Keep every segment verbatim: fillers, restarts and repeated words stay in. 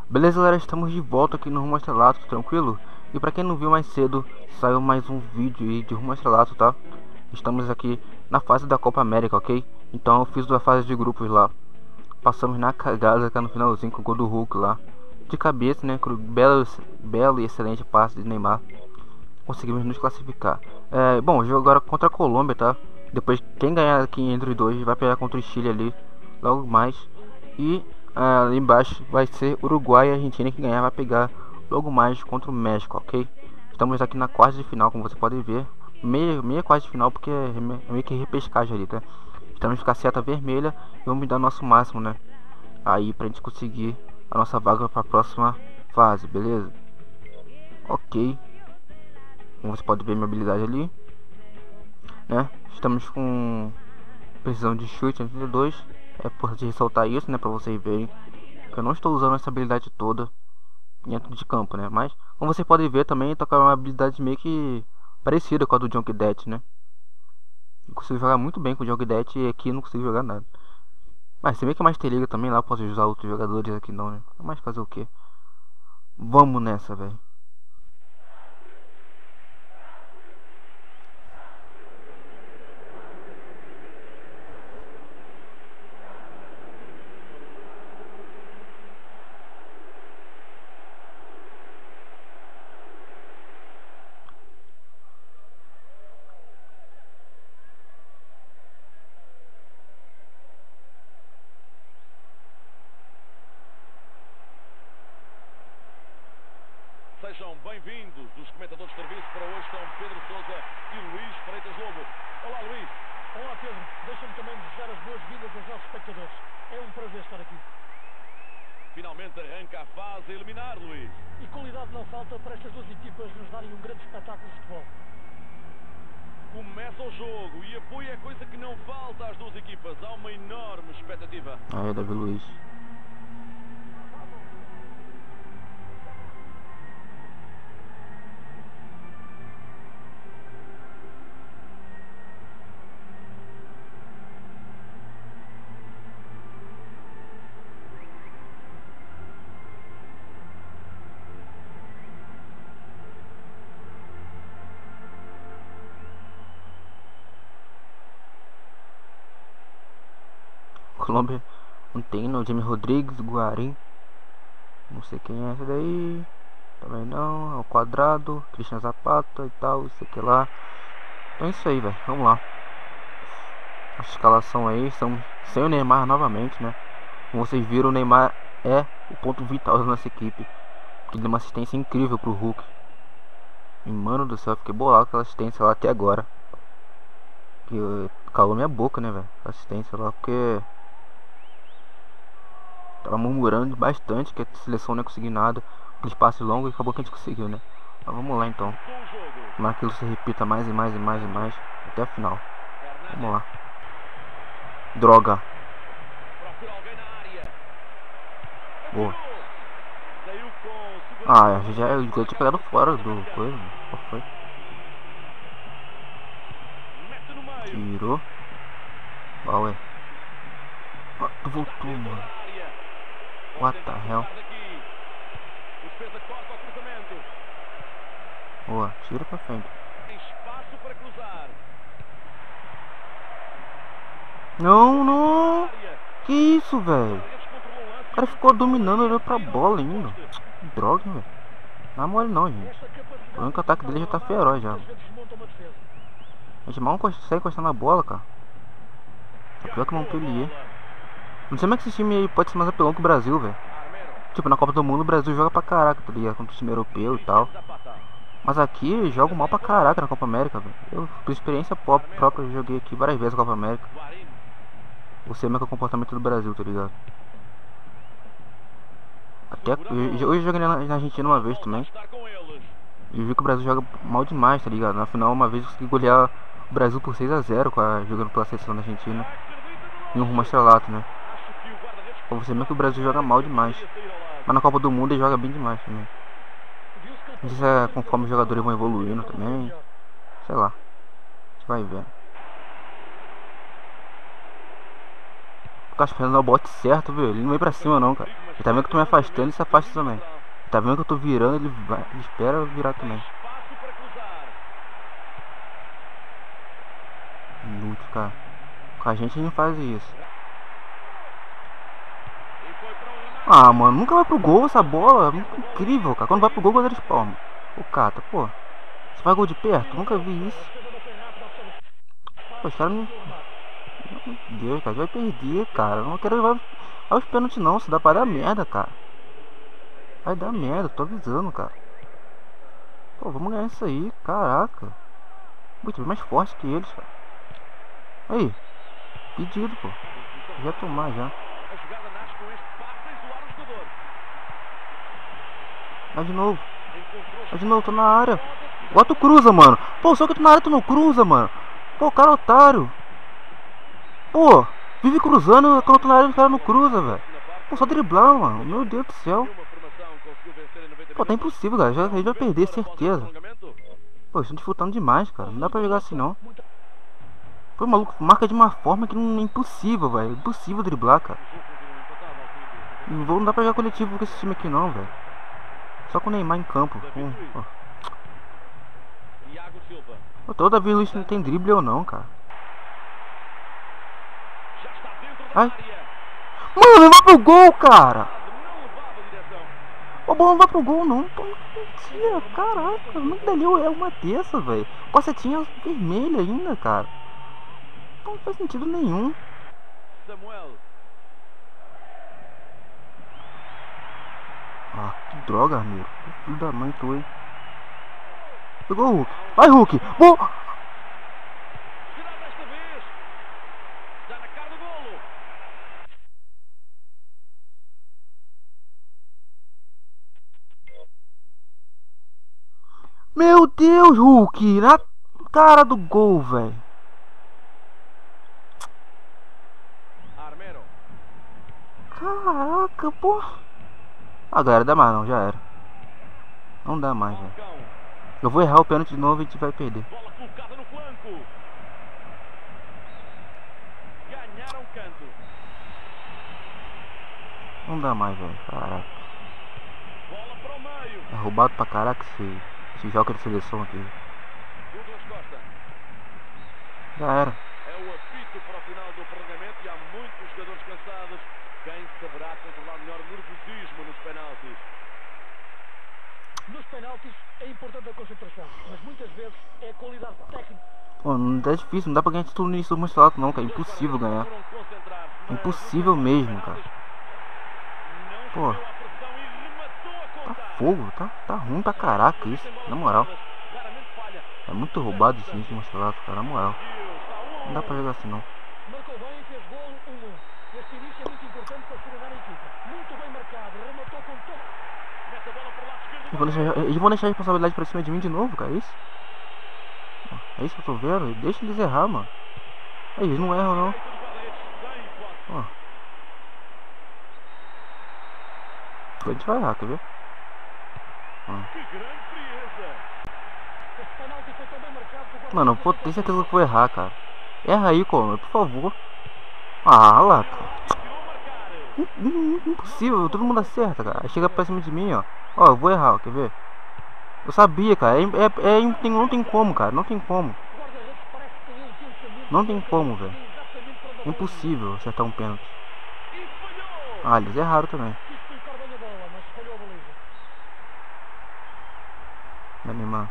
Beleza, galera, estamos de volta aqui no Rumo ao Estrelato, tranquilo? E pra quem não viu mais cedo, saiu mais um vídeo aí de Rumo ao Estrelato, tá? Estamos aqui na fase da Copa América, ok? Então eu fiz a fase de grupos lá. Passamos na cagada cá no finalzinho com o gol do Hulk lá. De cabeça, né? Com o belo, belo e excelente passe de Neymar. Conseguimos nos classificar. É, bom, jogo agora contra a Colômbia, tá? Depois quem ganhar aqui entre os dois vai pegar contra o Chile ali logo mais. E ah, ali embaixo vai ser Uruguai e Argentina, que ganhar vai pegar logo mais contra o México, ok? Estamos aqui na quarta de final, como você pode ver. Meia, meia quarta de final, porque é me- é meio que repescagem ali, tá? Estamos com a seta vermelha e vamos dar nosso máximo, né? Aí pra gente conseguir a nossa vaga para a próxima fase, beleza? Ok. Como você pode ver minha habilidade ali, né? Estamos com precisão de chute oitenta e dois. É importante ressaltar isso, né? Pra vocês verem que eu não estou usando essa habilidade toda dentro de campo, né? Mas, como vocês podem ver também, tô com uma habilidade meio que parecida com a do John Guidetti, né? Eu consigo jogar muito bem com o John Guidetti e aqui não consigo jogar nada. Mas se bem que é Master Liga também, lá eu posso usar outros jogadores, aqui não, né? Mas fazer o que? Vamos nessa, velho. Sejam bem-vindos os comentadores de serviço. Para hoje são Pedro Sousa e Luís Freitas Lobo. Olá, Luís. Olá, Pedro. Deixa-me também desejar as boas-vindas aos nossos espectadores. É um prazer estar aqui. Finalmente arranca a fase a eliminar, Luís. E qualidade não falta para estas duas equipas nos darem um grande espetáculo de futebol. Começa o jogo e apoio é coisa que não falta às duas equipas. Há uma enorme expectativa. Aí, Davi Luiz. Colômbia não tem, não. James Rodrigues, Guarim. Não sei quem é esse daí. Também não. É o Quadrado, Christian Zapata e tal. Isso aqui lá. Então é isso aí, velho. Vamos lá. A escalação aí. Estamos sem o Neymar novamente, né? Como vocês viram, o Neymar é o ponto vital da nossa equipe. Ele deu uma assistência incrível pro Hulk. E mano do céu, eu fiquei bolado com aquela assistência lá até agora. Que uh, calou minha boca, né, velho? Assistência lá, porque tava murmurando bastante que a seleção não ia conseguir nada. Aquele espaço longo e acabou que a gente conseguiu, né? Mas vamos lá então. Tomara que aquilo se repita mais e mais e mais e mais até a final. Vamos lá. Droga. Boa. Ah, já eu tinha pegado fora do coisa. Qual foi? Tirou. Qual é? Ah, tu voltou, mano. What the hell? Boa, tira pra frente. Não, não. Que isso, velho? O cara ficou dominando, olhando pra bola ainda. Que droga, velho. Não é mole não, gente. O único ataque dele já tá feroz já. A gente mal consegue encostar na bola, cara. É pior que o Montpellier. Não sei como é que esse time aí pode ser mais apelão que o Brasil, velho. Tipo, na Copa do Mundo o Brasil joga pra caraca, tá ligado? Contra o time europeu e tal. Mas aqui jogo mal pra caraca na Copa América, velho. Eu, por experiência própria, eu joguei aqui várias vezes na Copa América. Eu sei como é que é o comportamento do Brasil, tá ligado? Até hoje eu joguei na, na Argentina uma vez também. E vi que o Brasil joga mal demais, tá ligado? Na final, uma vez eu consegui golear o Brasil por seis a zero com a, jogando pela seleção da Argentina. E um rumo ao estrelato, né? Pra você ver que o Brasil joga mal demais. Mas na Copa do Mundo ele joga bem demais também. Não sei se é conforme os jogadores vão evoluindo também. Sei lá. A gente vai ver. Ficar esperando o bote certo, viu? Ele não vem pra cima não, cara. Ele tá vendo que eu tô me afastando, ele se afasta também. Ele tá vendo que eu tô virando, ele, vai, ele espera eu virar também. Inútil, cara. Com a gente não faz isso. Ah, mano, nunca vai pro gol essa bola. Muito incrível, cara. Quando vai pro gol, o goleiro espalma. Ô, Cata, pô. Você faz gol de perto? Nunca vi isso. Pô, os caras não... Meu Deus, cara. Vai perder, cara. Não quero levar aos pênaltis, não. Se dá pra dar merda, cara. Vai dar merda, tô avisando, cara. Pô, vamos ganhar isso aí. Caraca. Muito mais forte que eles, cara. Aí. Pedido, pô. Já tomar, já. Vai de novo. Vai de novo, tô na área. Agora tu cruza, mano. Pô, só que tu na área tu não cruza, mano. Pô, cara otário. Pô, vive cruzando. Quando eu tô na área o cara não cruza, velho. Pô, só driblar, mano. Meu Deus do céu. Pô, tá impossível, cara. Já, a gente vai perder, certeza. Pô, estão disputando demais, cara. Não dá pra jogar assim, não. Pô, maluco, marca de uma forma que não é impossível, velho. Impossível driblar, cara. Não, vou, não dá pra jogar coletivo com esse time aqui, não, velho. Só com o Neymar em campo. Hum, pô. Pô, toda vez o Luiz não tem drible ou não, cara. Ai. Mano, não vai pro gol, cara. O bola não vai pro gol, não. Pô, mentira, caraca. Muito dali é uma dessa, velho. Com a setinha vermelha ainda, cara. Pô, não faz sentido nenhum. Ah, que droga, amigo. Que filho da mãe tu, hein? Pegou o Hulk. Vai, Hulk. Bom. Meu Deus, Hulk. Na cara do gol, velho. Caraca, pô. Ah, galera, dá mais não, já era. Não dá mais, velho. Eu vou errar o pênalti de novo e a gente vai perder. Bola colocada no flanco. Ganharam canto. Não dá mais, velho. Caraca. Bola para o meio. É roubado pra caraca esse, esse jogo de seleção aqui. Douglas Costa. Já era. É o apito para o final do prolongamento e há muitos jogadores cansados. Quem saberá controlar melhor o nervosismo nos penaltis? Nos penaltis é importante a concentração, mas muitas vezes é a qualidade técnica. Pô, não é difícil, não dá pra ganhar título no início do Manchester não, cara. É impossível ganhar. Impossível mesmo, cara. Pô. Tá fogo, tá, tá ruim pra caraca isso, na moral. É muito roubado esse início do Manchester, cara, na moral. Não dá pra jogar assim não. Marcou bem e fez gol um a um. Este início é muito importante para segurar a equipa. Muito bem marcado, rematou com todo. Mete a bola para o lado esquerdo. Eles vão deixar, eles vão deixar a responsabilidade pra cima de mim de novo, cara, é isso? É isso que eu tô vendo? Deixa eles errar, mano. É, eles não erram não. Ó. A gente vai errar, quer ver? Ó. Que grande frieza. Este penalti foi tão bem marcado que o Mano, pô, tem certeza que eu vou errar, cara. Erra aí, Coleman, por favor. Ah, lá, cara. Impossível, todo mundo acerta, cara. Aí chega pra cima de mim, ó. Ó, eu vou errar, ó, quer ver? Eu sabia, cara. É, é, é, tem, não tem como, cara. Não tem como. Não tem como, velho. Impossível acertar um pênalti. Ah, eles erraram também. Vai, Neymar.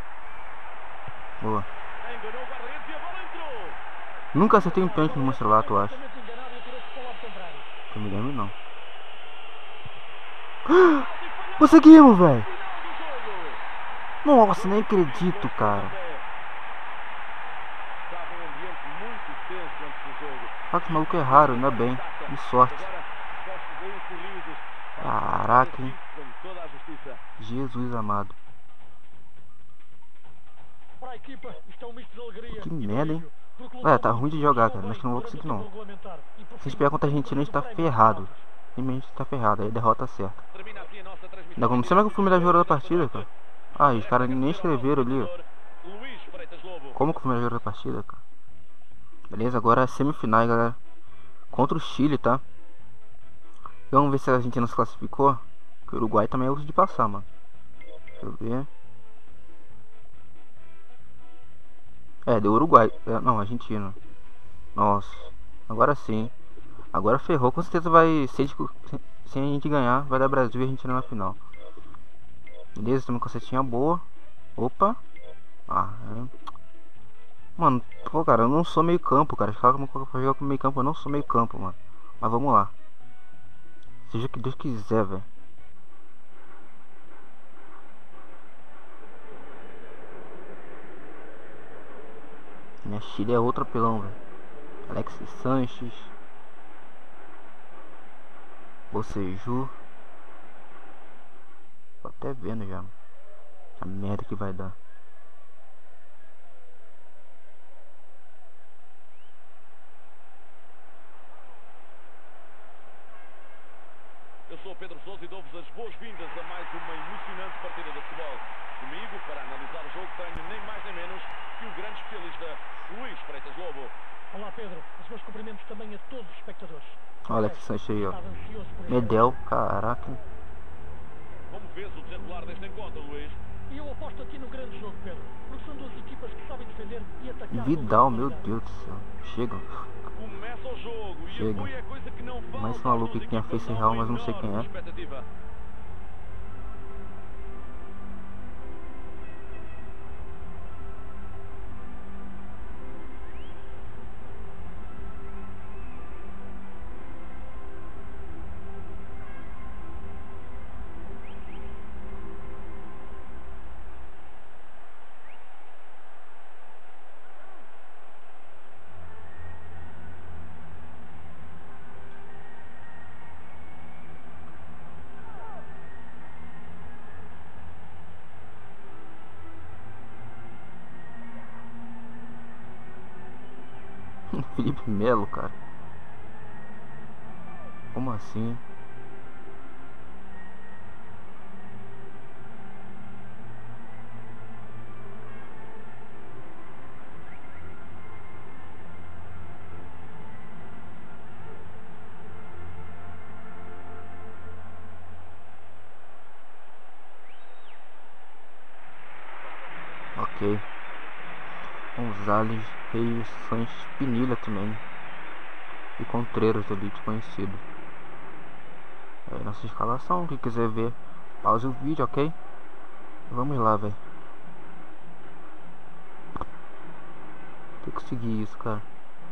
Boa. Enganou o guarda-redes e a bola entrou. Nunca acertei um pênalti no Manchester, tu acha? Que eu me lembro, não. Conseguimos, velho. Nossa, nem acredito, cara. Estava um ambiente muito tenso antes do jogo. Ah, que maluco erraram, ainda bem. Que sorte. Agora posso ver os sorrisos. Caraca, hein. Com toda a justiça. Jesus amado. Para a equipa, isto é um misto de alegria. Que merda, hein. É, tá ruim de jogar, cara. Acho que não vou conseguir, não. Se a gente pegar contra a Argentina, a gente tá ferrado. Simplesmente tá ferrado. Aí derrota certa. Termina assim a nossa transmissão. Ainda como será que eu fui o melhor jogador da partida, cara? Ah, os caras nem escreveram ali, ó. Luís Freitas Lobo. Como que foi o melhor jogador da partida, cara? Beleza, agora é semifinais, galera. Contra o Chile, tá? Vamos ver se a gente não se classificou. Porque o Uruguai também é uso de passar, mano. Deixa eu ver. É, deu Uruguai. É, não, Argentina. Nossa. Agora sim. Agora ferrou. Com certeza vai ser de... Se a gente ganhar, vai dar Brasil e Argentina na final. Beleza, tem uma concertinha boa. Opa. Ah, é. Mano, pô, cara, eu não sou meio campo, cara. Fala como eu jogar com meio campo, eu não sou meio campo, mano. Mas vamos lá. Seja o que Deus quiser, velho. Minha Chile é outro apelão, velho. Alexis Sanches. Boceju. Tô até vendo já. A merda que vai dar. Eu sou o Pedro Sousa e dou-vos as boas-vindas a mais uma emocionante partida de futebol. Comigo, para analisar o jogo, tenho nem mais nem menos que o grande especialista Luís Freitas Lobo. Olá Pedro, os meus cumprimentos também a todos os espectadores. Olha que Sanches aí, ó. Estava ansioso por este Medel, caraca. Como vês o desenrolar deste encontro, Luís? E eu aposto aqui no grande jogo, Pedro, porque são duas equipas que sabem defender e atacar. Vidal, meu Deus do céu. Chega. Começa o jogo e Chega. apoio é coisa que não falta. Mais esse maluco que tem a face real, mas não sei quem é. Expectativa. Felipe Melo, cara. Como assim? Ok. Gonzalez, Reis, Sanches, Pinilha também. E Contreiras ali, desconhecido. É nossa escalação, quem quiser ver, pause o vídeo, ok? Vamos lá, velho. Tem que conseguir isso, cara.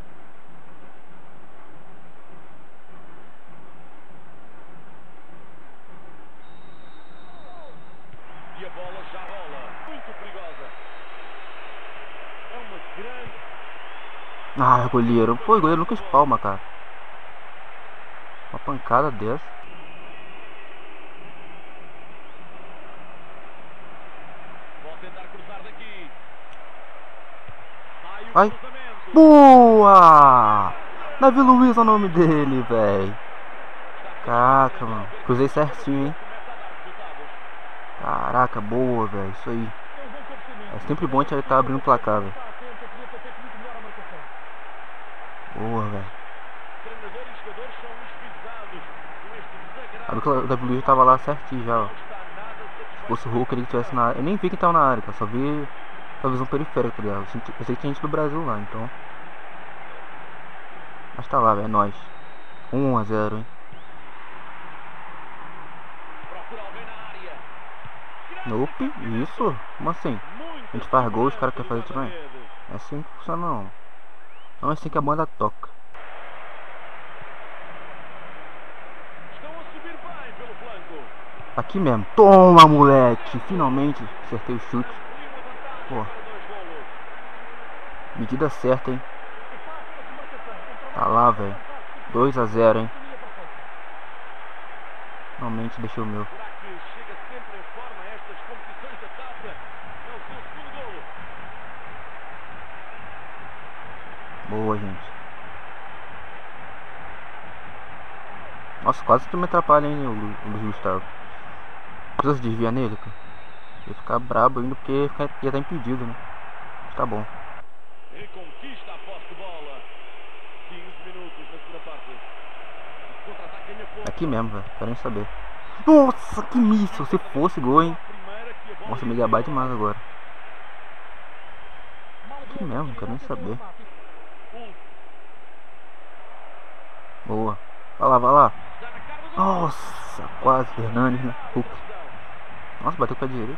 E a bola já rola. Muito perigosa. É uma grande... Ah, goleiro. Pô, o goleiro nunca espalma, cara. Uma pancada dessa. Vou tentar cruzar daqui. Sai o Ai. cruzamento. Boa! Davi Luiz é o nome dele, velho. Caraca, mano. Cruzei certinho, hein? Começa a dar resultados. Caraca, boa, velho. Isso aí. É um bom cabeceamento. É sempre bom a gente estar abrindo o placar, velho. Está atento, podia ter feito muito melhor a marcação. Boa, velho. Treinador e jogadores são uns visados com este desagrado. Sabe que o Davi Luiz tava lá certinho já, ó. Não está nada satisfeito. Se fosse o Hulk ele que tivesse na área. Eu nem vi quem tava na área, cara. Só vi a visão periférica, tá ligado? Eu senti- eu sei que tinha gente do Brasil lá, então. Mas tá lá, velho. É nóis. um a zero, hein? Procura alguém na área. Nope, isso? Como assim? Muito A gente faz gol, os caras segurança querem fazer no também? guarda-redes. É assim que funciona, não. Não é assim que a banda toca. Estão a subir bem pelo flanco. Aqui mesmo. Toma, moleque! Finalmente acertei o chute. Abriu a vantagem Pô. para dois golos. Medida certa, hein? E fácil a marcação. Um Tá trabalho lá, velho. fantástico. dois a zero, hein? Sintonia perfeita. Finalmente deixei o meu. Será que chega sempre em forma a estas competições da taça? É o seu segundo golo. Boa, gente. Nossa, quase que me atrapalha, hein, o Lu- o Luiz Gustavo. Precisa desviar nele, cara. Ia ficar brabo ainda porque ia ficar- ia estar impedido, né? Mas tá bom. Reconquista a posse de bola. quinze minutos na segunda parte. O contra-ataque ganha Aqui mesmo, velho. Quero nem saber. Nossa, que míssil. Se fosse gol, hein. Nossa, me gabar demais agora. Aqui mesmo, quero nem saber. Boa. Vai lá, vai lá. Nossa, quase. Fernandes, né? Hulk. Nossa, bateu com a direita.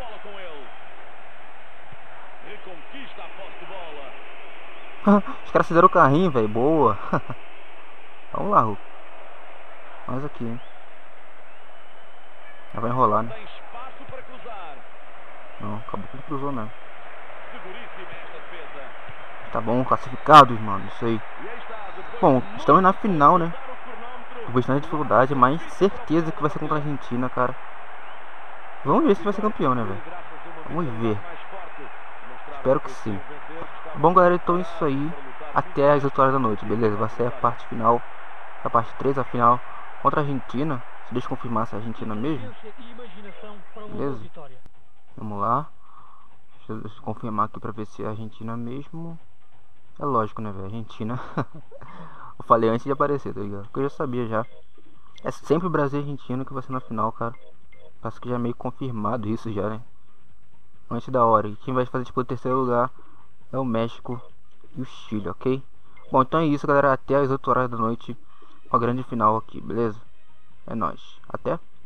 Os caras fizeram o carrinho, velho. Boa. Vamos lá, Hulk. Mais aqui, hein. Já vai enrolar, né? Não, acabou que ele cruzou mesmo. Tá bom, classificados, mano. Isso aí. Bom, estamos na final, né? Com bastante dificuldade, mas certeza que vai ser contra a Argentina, cara. Vamos ver se vai ser campeão, né, velho? Vamos ver. Espero que sim. Bom, galera, então é isso aí. Até as oito horas da noite, beleza? Vai ser a parte final. A parte três, a final contra a Argentina. Se deixa eu confirmar se é a Argentina mesmo. Beleza? Vamos lá. Deixa eu confirmar aqui pra ver se é a Argentina mesmo. É lógico, né, velho? Argentina. Eu falei antes de aparecer, tá ligado? Porque eu já sabia já. É sempre o Brasil e Argentina que vai ser na final, cara. Parece que já é meio confirmado isso já, né? Antes da hora. E quem vai fazer tipo o terceiro lugar é o México e o Chile, ok? Bom, então é isso, galera. Até as oito horas da noite. Uma grande final aqui, beleza? É nóis. Até.